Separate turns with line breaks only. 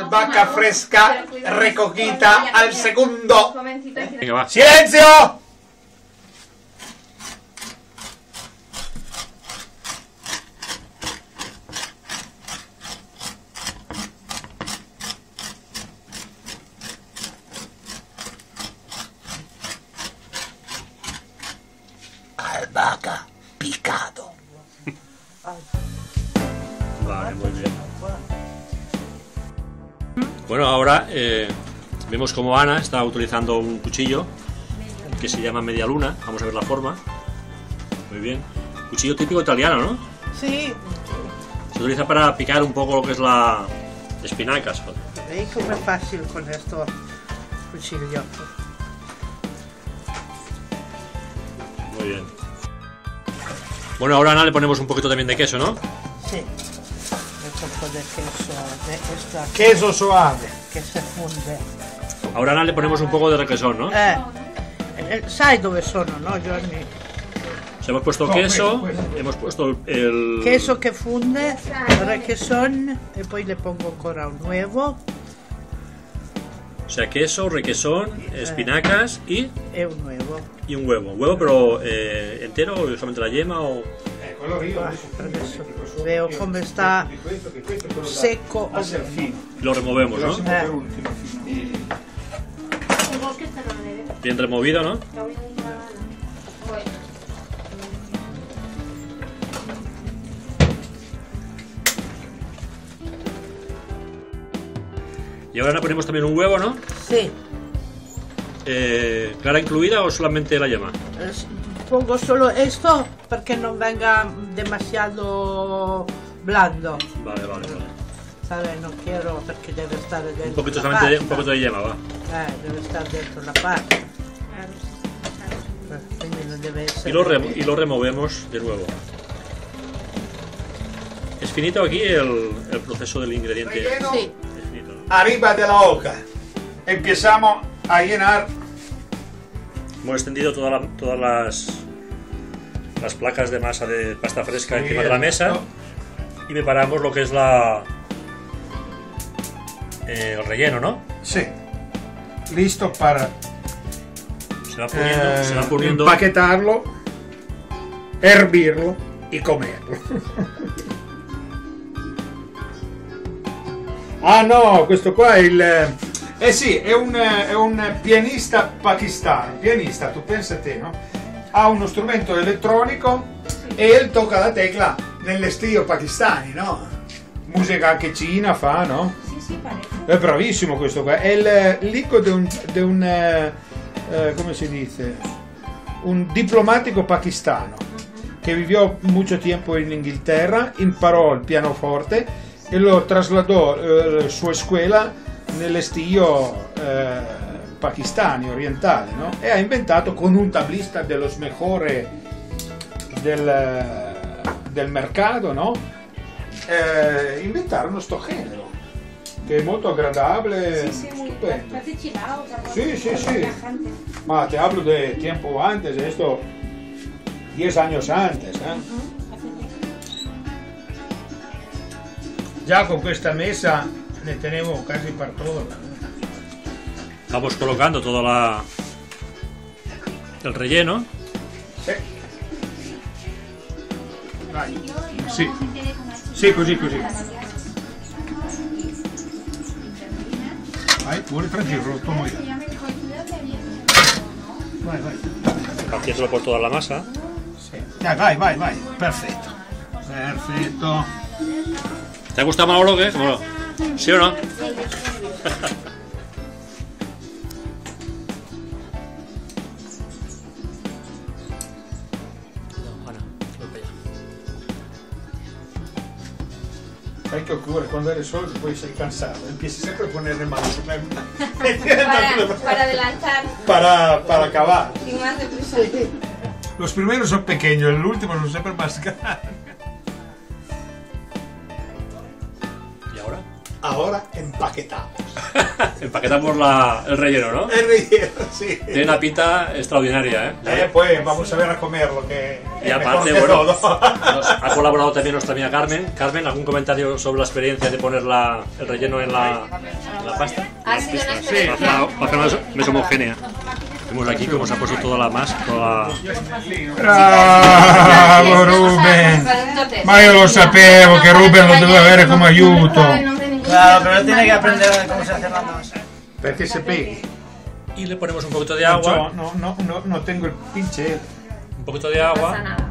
vaca fresca recogida al segundo.
Venga, va.
¡Silencio! Albahaca picado.
Vale, muy bien. Bueno, ahora vemos como Ana está utilizando un cuchillo que se llama media luna. Vamos a ver la forma. Muy bien. Cuchillo típico italiano, ¿no?
Sí.
Se utiliza para picar un poco lo que es la espinacas.
¿Veis cómo es fácil con esto cuchillo?
Muy bien. Bueno, ahora Ana le ponemos un poquito también de queso, ¿no?
Sí. Un poco de queso, de esta
Queso suave.
que se funde.
Ahora Ana le ponemos un poco de requesón, ¿no?
Sai dove sono, no Giovanni?
O sea, hemos puesto queso, hemos puesto el...
Queso che funde, requesón e poi le pongo ancora un uovo
O sea, queso, requesón, espinacas y
e un uovo.
un huevo. ¿Un huevo pero entero o solamente la yema o...?
Adesso veo come sta secco.
Lo removemos, ¿no? Bien removido, ¿no? Y ahora le ponemos también un huevo, ¿no?
Sì,
¿Clara incluida o solamente la yema?
pongo solo esto perché non venga demasiado blando.
Vale, vale, vale.
¿Sabes? No quiero porque debe estar dentro.
Un poquito
la
solamente,
pasta.
un poquito de yema, va.
Debe estar dentro la pasta. Quindi non deve essere.
Y lo removemos de nuevo. ¿Es finito aquí el proceso del ingrediente?
Relleno
Sì.
Es finito, ¿no?
arriba de la hoja. Empezamos a llenar.
Hemos extendido todas las placas de masa de pasta fresca encima de la mesa y preparamos lo que es el relleno, ¿no?
Sí. Listo para
Se va poniendo
empaquetarlo, hervirlo y comerlo. Ah no, questo qua è il... sì, è un pianista pakistano. Pianista, tu pensa a te, no? Ha uno strumento elettronico e tocca la tecla nelle stile pakistani, no? Musica anche cina fa, no?
Sì, sì, parecchio.
È bravissimo questo qua. È l'icco di un come si dice? Un diplomatico pakistano che vivió mucho tiempo in Inghilterra, imparò il pianoforte e lo trasladò sua scuola nell'estilo pakistani, orientale, no? E ha inventato con un tablista de los mejores del mercato, no? Inventarono sto genere che è molto agradable,
Sí, sí, muy
stupendo.
parece chilao,
Sí, sí, sí.
relajante.
Ma te hablo de tiempo antes, esto 10 años antes, Ya con questa mesa ne tenevo casi per todo.
Vamos colocando todo el relleno.
Sì. Vai.
Io
Sì.
metterei con una
Sì, così, così.
Interrina.
Vai, pure tranquillo, lo tomo io.
Ya me dijo, cuidado que bien.
Vai, vai.
Partiéndolo por toda la masa.
Sì. Dai, vai, vai, vai. Perfetto. Perfetto.
¿Te ha gustado Manolo qué? ¿Sí o no?
Sai che occorre quando eri solo poi sei cansato, empiezas sempre a poner mano su me.
Para adelantar,
para acabar.
sin más deprisa.
Los primeros son pequeños, el último son siempre más grandes.
¿Y ahora?
Ahora empaquetamos.
Empaquetamos el relleno, ¿no?
El relleno, sí.
Tiene una pinta extraordinaria, ¿eh?
Pues vamos a ver a comer lo que.
Y aparte,
mejor que
bueno,
todo.
ha colaborado también nuestra amiga Carmen. Carmen, ¿algún comentario sobre la experiencia de poner el relleno en la pasta?
Ha sido una
Sí,
experiencia.
para hacer más homogénea. Vemos aquí cómo se ha puesto toda la masa,
Bravo Ruben! Ma io lo sapevo che Ruben lo doveva avere come aiuto.
Claro, pero tiene que aprender cómo se hace la masa.
Perché se peghi.
Y le ponemos un poquito de agua.
No tengo il pincel.
Un poquito de
No
agua.
pasa nada.